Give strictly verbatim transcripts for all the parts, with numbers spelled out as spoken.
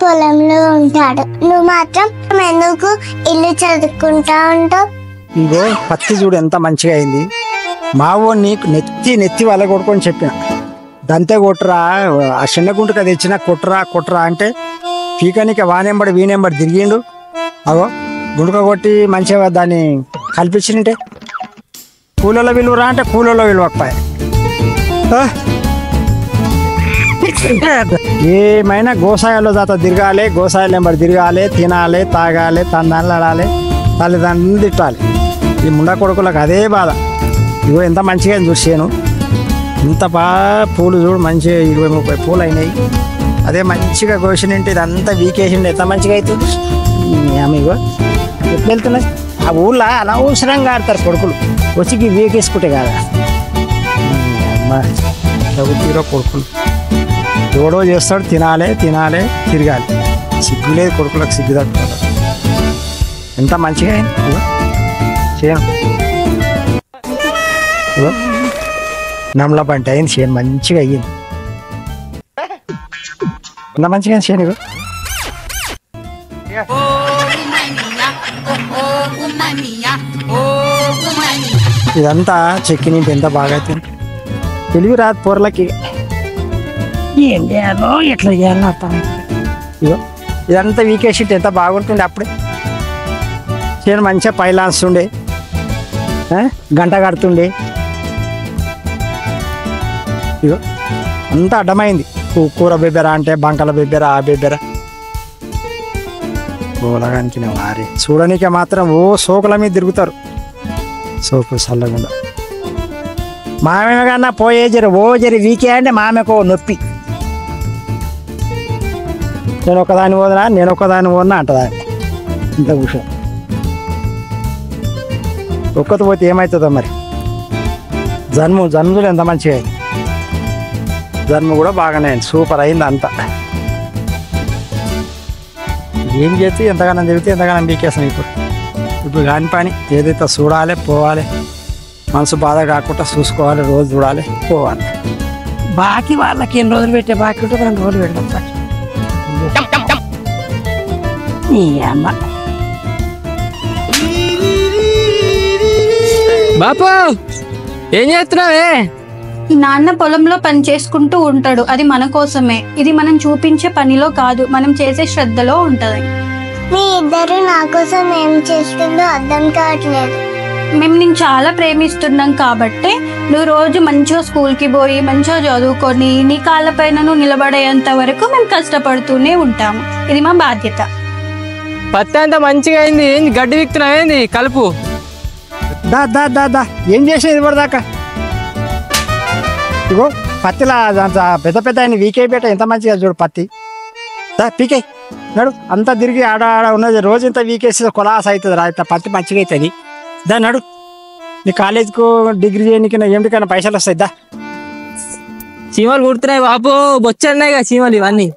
పొలంలో ఉంటాడు. నువ్వు మాత్రం ఎందుకు ఇల్లు చదువుకుంటా ఉంటావు? ఇంకో పత్తి చూడు ఎంత మంచిగా అయింది. మావో నీకు నెత్తి నెత్తి వాళ్ళ కొడుకొని చెప్పిన దంతే కొట్టురా, ఆ చిన్న గుంటుక తెచ్చిన కొట్టురా కొట్టురా అంటే పీకనిక వానెంబడి వీనెంబడి తిరిగిండు. అగో గుంటుక కొట్టి మంచిగా దాన్ని కల్పించింటే కూలలో విలువరా అంటే కూలలో విలువకపోయా. ఏమైనా గోసాయాల్లో దాత తిరగాలి, గోసాయాలు ఎంబడి తిరగాలి, తినాలి, తాగాలి, తందాలాడాలి, తల్లిదండ్రులు తిట్టాలి. ఈ ముండా కొడుకులకు అదే బాధ. ఇగో ఎంత మంచిగా చూసాను, ఇంత బాగా పూలు చూడు మంచిగా ఇరవై ముప్పై పూలు అయినాయి. అదే మంచిగా కోసినంటే ఇదంతా వీకేసిండి ఎంత మంచిగా అవుతుంది. ఆమెగో ఎట్లా వెళ్తున్నాయి ఆ ఊళ్ళో అనవసరంగా ఆడతారు కొడుకులు వచ్చి వీకేసుకుంటే కాదా అమ్మా తీరో కొడుకులు. ఎవడో చేస్తాడు, తినాలి తినాలి తిరగాలి. సిగ్గు లేదు కొడుకులకు, సిగ్గు తట్టుకుంటారు. ఎంత మంచిగా అయింది చేయను. నమ్మల పంట అయింది చేయను, మంచిగా అయ్యింది. ఎంత మంచిగా అయింది చేయను. ఇదంతా చెక్కి నింటి ఎంత బాగా అవుతుంది. తెలివి రాదు పొరలకి, ఏం చేయాలో ఎట్లా చేయాలో అర్థం. ఇగో ఇదంతా వీకేసి ఎంత బాగుంటుండే అప్పుడే. నేను మంచిగా పైలాస్తుండే, గంట కడుతుండే. ఇగో అంతా అడ్డమైంది. కూర బెబ్బెర అంటే బంకల బెబ్బెర, ఆ బెబ్బెర ఓలగానికి వారి చూడనికే మాత్రం ఓ సోకుల మీద తిరుగుతారు. సోకు చల్లకుండా మామే కన్నా పోయే జరి ఓ జరి వీకే అంటే మామకు నొప్పి. నేను ఒకదాని పోదునా నేను ఒకదాని పోదునా అంటదాన్ని. ఇంత కూర్చో ఒక్కతో పోతే ఏమవుతుందో మరి. జన్ము జన్ములు ఎంత మంచిగా అయింది. జన్మ కూడా బాగానే అయింది, సూపర్ అయింది అంతా. ఏం చేస్తే ఎంతగానో తిరిగితే ఎంతగానో బీకేస్తాను. ఇప్పుడు ఇప్పుడు కాని పని ఏదైతే చూడాలి, పోవాలి, మనసు బాధ కాకుండా చూసుకోవాలి, రోజు చూడాలి, పోవాలి. బాకీ వాళ్ళకి ఎన్ని రోజులు పెట్టే బాకీ ఉంటే రెండు రోజులు పెడతాం సార్. అమ్మ బాపు ఏం చేస్తున్నావే? నాన్న పొలంలో పని చేసుకుంటూ ఉంటాడు, అది మన కోసమే. ఇది మనం చూపించే పనిలో కాదు, మనం చేసే శ్రద్ధలో ఉంటది. మీ ఇద్దరు నా కోసం ఏం చేస్తుందో అర్థం కావట్లేదు. మేము నేను చాలా ప్రేమిస్తున్నాం కాబట్టి నువ్వు రోజు మంచిగా స్కూల్కి పోయి మంచిగా చదువుకొని నీ కాళ్ళపైన నువ్వు నిలబడేంత వరకు మేము కష్టపడుతూనే ఉంటాము. ఇది మా బాధ్యత. పత్తి అంతా మంచిగా అయింది, గడ్డి విక్తున్నావేంది కలుపు. దా దా దా దా ఏం చేసేది ఇవ్వదాకా. ఇగో పత్తిలా పెద్ద పెద్ద ఆయన వీకే పెట్ట ఎంత మంచిగా చూడు పత్తి. దా పీకే నడు, అంతా తిరిగి ఆడ ఆడ ఉన్నది. రోజు ఇంత వీకేసి కొలాస అవుతుంది రా, ఇంత పత్తి మంచిగా అవుతుంది. దా నడు, నీ కాలేజీకు డిగ్రీ చేయడానికి ఏమిటికైనా పైసలు వస్తాయి. దా చీమలు కుడుతున్నాయి బాపు, బొచ్చున్నాయి కదా చీమలు ఇవన్నీ.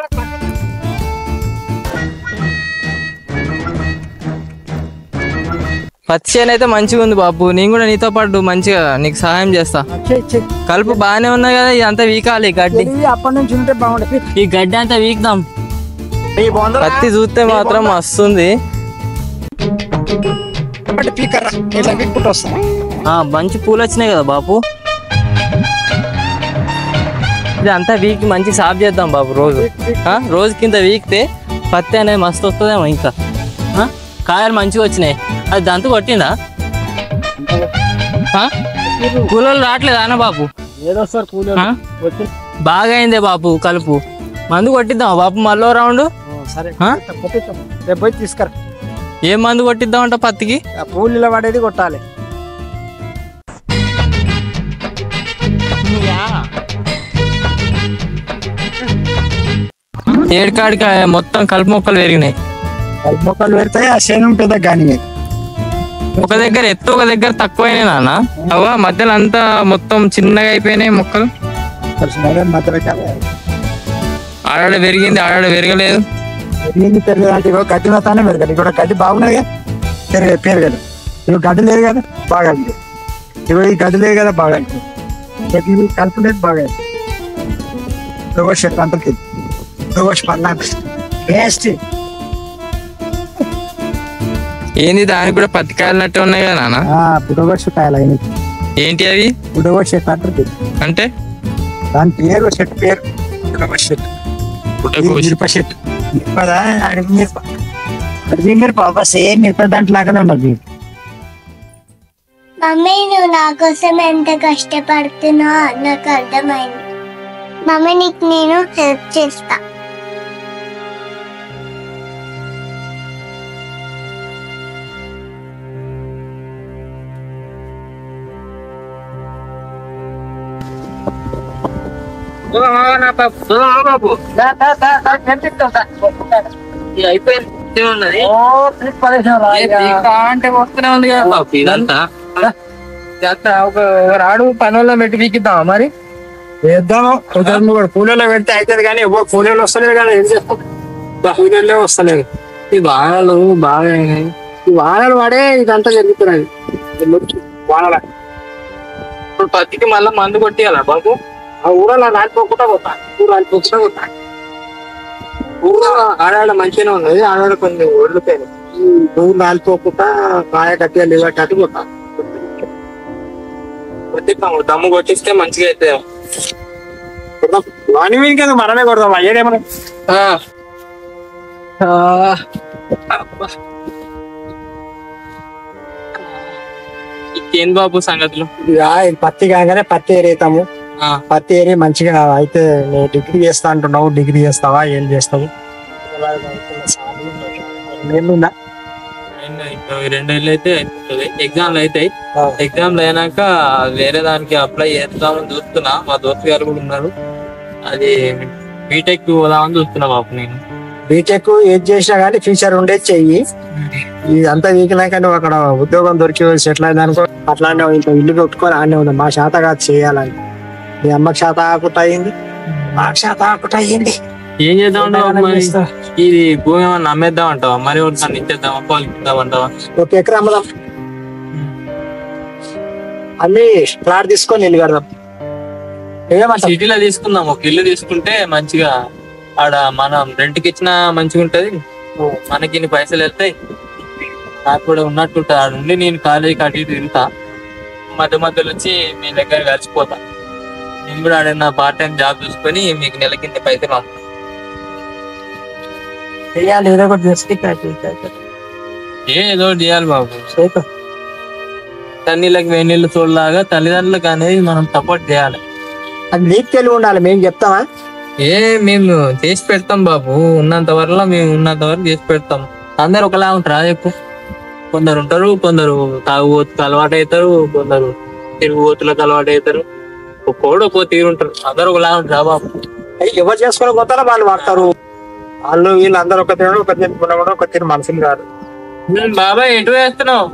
పత్తి చేను అయితే మంచిగా ఉంది బాపు, నేను కూడా నీతో పాటు మంచిగా నీకు సహాయం చేస్తా. కలుపు బాగానే ఉన్నాయి కదా, ఇదంతా వీకాలి గడ్డి. అప్పటి నుంచి ఉంటే బాగుంటుంది. ఈ గడ్డి అంతా వీక్దాం. పత్తి చూస్తే మాత్రం వస్తుంది. మంచి పూలు వచ్చినాయి కదా బాపు, ఇది అంతా వీక్ మంచి సాఫ్ చేద్దాం బాబు. రోజు రోజు కింద వీక్తే పత్తి అనేది మస్తు వస్తుందేమో. ఇంకా కాయలు మంచిగా వచ్చినాయి. అది దంతు కొట్టిందా? కూలోళ్ళు రావట్లేదు అన్న బాబు. బాగా అయిందే బాబు కలుపు. మందు కొట్టిద్దాం బాబు మళ్ళీ రౌండ్. పోయి తీసుకురా. ఏం మందు కొట్టిద్దాం అంట పత్తికి? పూలు పడేది కొట్టాలి. ఏడుకాడికి మొత్తం కలుపు మొక్కలు పెరిగినాయి. కలుపు మొక్కలు పెడతాయి, ఆ శనం పెద్ద కానీ ఒక దగ్గర ఎత్తు ఒక దగ్గర తక్కువైనాయి నాన్న. అవా మధ్యలో అంతా మొత్తం చిన్నగా అయిపోయినాయి మొక్కలు. ఆడ పెరిగింది, ఆడ పెరగలేదు. పెరిగింది పెరగదు. గడ్డి తానే పెరగాలి. ఇక్కడ గడ్డి బాగున్నది కదా, పెరగదు పెరగదు. ఇవి గడ్డి లేదు కదా బాగా, ఇవి ఈ గడ్డి లేదు కదా బాగా, కలుపు లేదు బాగా. దోష అంత దోష పన్నా టేస్ట్ ఏంది దానికి కూడా పత్తి కాయలన్నట్టు ఉన్నాయి కదా నాన్న? పుట్టగొట్టు కాయలు అయినాయి. ఏంటి అవి? పుట్టగొట్టు చెట్టు అంటారు. అంటే దాని పేరు చెట్టు పేరు పుట్టగొట్టు చెట్టు. పుట్టగొట్టు. మిరప చెట్టు. మిరపదా అడవి మిరప. అడవి మిరప సేమ్ మిరప దాంట్లో లాగానే ఉండదు. మమ్మీ నువ్వు నా కోసం ఎంత కష్టపడుతున్నావు నాకు అర్థమైంది. మమ్మీ నీకు నేను హెల్ప్ చేస్తా. అయిపోయింది అంటే వస్తూనే ఉంది కదా బాబు ఇదంతా. ఒక రాడు పనుల్లో పెట్టి వీకిద్దామా మరి? వేద్దాము కూడా కూలీలో పెడితే అవుతుంది కానీ కూలీలు వస్తలేదు కదా, ఏం చేస్తాం? కూలీలే వస్తలేదు. ఈ వానలు బాగా అయినాయి. ఈ వానలు పడే ఇదంతా జరుగుతున్నది. వానల ఇప్పుడు పత్తికి మళ్ళీ మందు కొట్టియాలా బాబు? ఆ ఊరలో నాటిపోకుండా పోతా, ఊరు నాటిపోకుండా పోతా. ఊరు ఆడాడ మంచిగానే ఉన్నది, ఆడాడ కొంచెం ఒడిపోయింది. ఊరు నాలిపోకుండా కాయ కట్టిగా లేవట్టు పోతా. కొట్టిస్తాము, దమ్ము కొట్టిస్తే మంచిగా అయితే వాని వీనికి ఎందుకు మనమే కొడదాం. అయ్యేదేమన్నా ఇంకేం బాబు సంగతులు? పత్తి కాగానే పత్తి ఏరేతాము. పత్తి ఏరి మంచిగా అయితే నువ్వు డిగ్రీ చేస్తా అంటున్నావు, డిగ్రీ చేస్తావా? ఏం చేస్తావు? రెండేళ్ళు అయితే అయిపోతుంది. ఎగ్జామ్లు అవుతాయి. ఎగ్జామ్లు అయినాక వేరే దానికి అప్లై చేద్దామని చూస్తున్నా. మా దోస్తు గారు కూడా ఉన్నారు. అది బీటెక్ పోదామని చూస్తున్నా బాబు. నేను బీటెక్ ఏది చేసినా కానీ ఫ్యూచర్ ఉండేది చెయ్యి. ఇదంతా వీకినాక నువ్వు అక్కడ ఉద్యోగం దొరికి సెటిల్ అయింది అనుకో, అట్లానే ఇంట్లో ఇల్లు పెట్టుకొని ఆడనే ఉంది. మా శాత కాదు చేయాలని. మీ అమ్మకి శాత ఆకుట అయ్యింది, మాకు శాత ఆకుట అయ్యింది. ఏం చేద్దాం? ఇది భూమి ఏమన్నా అమ్మేద్దాం అంటావా? మరి ఒకటి ఇచ్చేద్దామా? పాలు ఇద్దామంటావా? ఒక ఎకరా అమ్మదాం, అన్ని ప్లాట్ తీసుకొని ఇల్లు కడదాం. సిటీలో తీసుకుందాం. ఒక ఇల్లు తీసుకుంటే మంచిగా ఆడ మనం రెంట్కి ఇచ్చినా మంచిగా ఉంటది. మనకి ఇన్ని పైసలు వెళ్తాయి. నాకు కూడా ఉన్నట్టు ఉంటుంది. ఆడ నుండి నేను కాలేజీకి అటు ఇటు తిరుగుతా. మధ్య మధ్యలో వచ్చి మీ దగ్గర కలిసిపోతా. నేను కూడా ఆడన్నా పార్ట్ టైం జాబ్ చూసుకొని మీకు నెల కింద పైసలు పంపుతా. ఏదో ఒకటి ఏదో ఒకటి చేయాలి బాబు. తన్నీళ్ళకి వేడి నీళ్ళు చూడలాగా తల్లిదండ్రులకు అనేది మనం సపోర్ట్ చేయాలి. అది నీకు తెలివి ఉండాలి, మేము చెప్తామా? ఏ మేము చేసి పెడతాం బాబు. ఉన్నంత వరకు మేము ఉన్నంత వరకు చేసి పెడతాం. అందరు ఒకలా ఉంటారా చెప్పు? కొందరు ఉంటారు, కొందరు తాగుబోతుకు అలవాటు అవుతారు, కొందరు తిరుగుబోతులకు అలవాటు అవుతారు. ఒక్కోడు ఒక్కో తీరు ఉంటారు. అందరు ఒకలా ఉంటారా బాబు? ఎవరు చేసుకునే కొత్తలో వాళ్ళు వాడతారు. వాళ్ళు వీళ్ళు అందరూ ఒక తినడం ఒక తినకుండా కూడా ఒక తిని మనుషులు కాదు. బాబాయ్ ఎటు వేస్తున్నావు?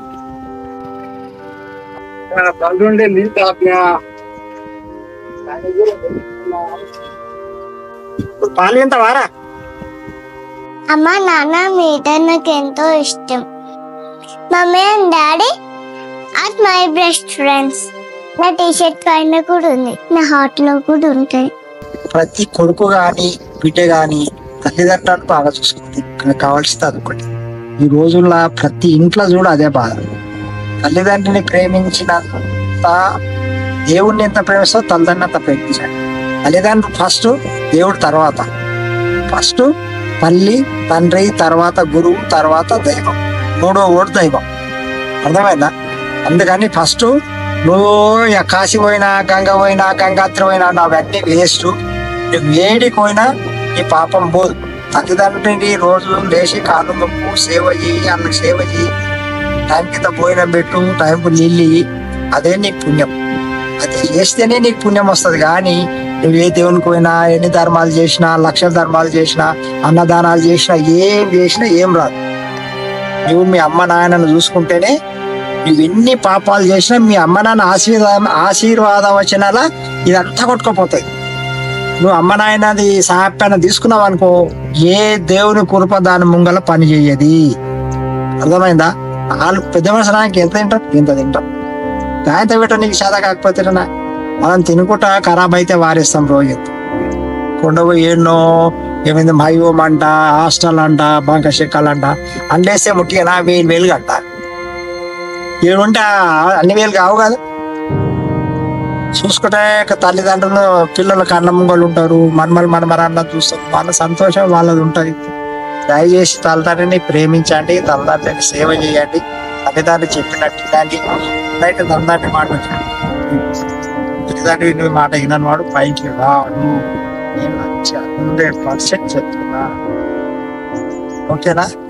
పాలు ఎంత వారా? అమ్మ నాన్న మీద నాకు ఎంతో ఇష్టం. Mummy and daddy are my best friends. నా టీషర్ట్ పైన కూడా ఉంది, నా హార్ట్ లో కూడా ఉంటాయి. ప్రతి కొడుకు గాని బిడ్డ గాని తల్లిదండ్రులను బాగా చూసుకుంది కావాల్సింది అదొకటి. ఈ రోజుల్లో ప్రతి ఇంట్లో చూడ అదే బాధ. తల్లిదండ్రిని ప్రేమించినంత దేవుడిని ఎంత ప్రేమిస్తో తల్లిదండ్రులు అంత ప్రేమించాలి. తల్లిదండ్రులు ఫస్ట్, దేవుడు తర్వాత. ఫస్ట్ తల్లి, తండ్రి, తర్వాత గురువు, తర్వాత దైవం. మూడో ఓడు దైవం. అర్థమైందా? అందుకని ఫస్ట్ నువ్వు కాశీ పోయినా, గంగ పోయినా, గంగాత్రి పోయినా అవన్నీ వేస్ట్. నువ్వు వేడికి పోయినా ఈ పాపం పోదు. తల్లిదండ్రుని రోజు లేచి కాళ్ళు నొప్పు సేవ చేయి, అన్న సేవ చేయి, టైం కింద భోజనం పెట్టు, టైంకు నీళ్ళు ఇయ్యి. అదే నీకు పుణ్యం. అది చేస్తేనే నీకు పుణ్యం వస్తుంది. కానీ నువ్వు ఏ దేవునికి పోయినా, ఎన్ని ధర్మాలు చేసినా, లక్షల ధర్మాలు చేసినా, అన్నదానాలు చేసినా, ఏం చేసినా ఏం రాదు. నువ్వు మీ అమ్మ నాయనను చూసుకుంటేనే, నువ్వు ఎన్ని పాపాలు చేసినా మీ అమ్మ నాన్న ఆశీర్వాదం ఆశీర్వాదం వచ్చినాలా ఇదంతా కొట్టుకుపోతాయి. నువ్వు అమ్మ నాయనది సాప్యాన్ని తీసుకున్నావు అనుకో, ఏ దేవుని కృప దాని ముంగల పని చెయ్యది. అర్థమైందా? వాళ్ళు పెద్ద మనుషులకి ఎంత తింటాం, ఎంత తింటాం. గాయంత పెట్ట నీకు శాత కాకపోతేనా మనం తినుకుంటా ఖరాబ్ అయితే వారేస్తాం రోజు. కొండపోయి ఎన్నో ఏమైంది మైవం అంట, హాస్టల్ అంట, బంక చెక్కలు అంట అండేస్తే ముట్టిగా వేలు వేలు కట్ట ఏడుంటే అన్ని వేలు కావు కదా. చూసుకుంటే తల్లిదండ్రులు పిల్లలకు అన్న ముంగలు ఉంటారు, మనమలు మనమరన్న చూస్తారు, వాళ్ళ సంతోషం వాళ్ళది ఉంటుంది. దయచేసి తల్లిదండ్రిని ప్రేమించండి, తల్లిదండ్రిని సేవ చేయండి, తల్లిదండ్రి చెప్పినట్టు ఇలాంటి బయట తల్లిదండ్రి మాట తల్లిదండ్రి మాట వినవాడు పైకి రాడు. హండ్రెడ్ పర్సెంట్ చెప్తున్నా. ఓకేనా?